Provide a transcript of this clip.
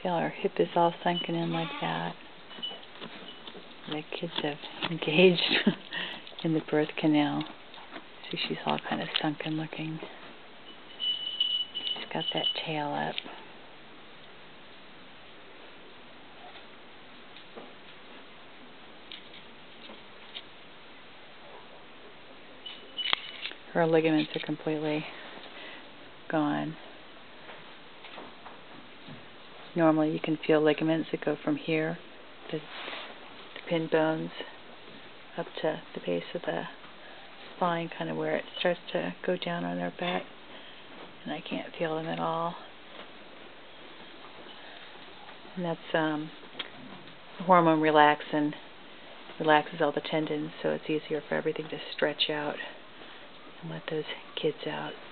See how her hip is all sunken in like that? The kids have engaged in the birth canal. See, she's all kind of sunken looking. She's got that tail up. Her ligaments are completely gone. Normally you can feel ligaments that go from here, the pin bones, up to the base of the spine, kind of where it starts to go down on their back. And I can't feel them at all. And that's hormone relaxin relaxes all the tendons, so it's easier for everything to stretch out and let those kids out.